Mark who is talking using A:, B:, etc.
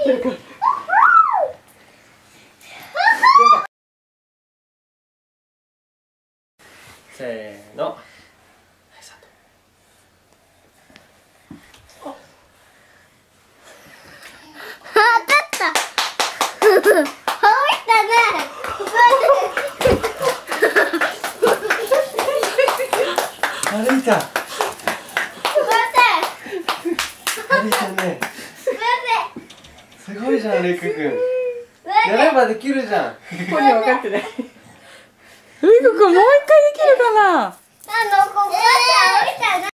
A: ってるから。せーの。歩いた。歩いたね。すごいじゃん、レイク君。やればできるじゃん。
B: 本人分かってない。レイク君もう一回できるかな。
C: ここまで歩いたな。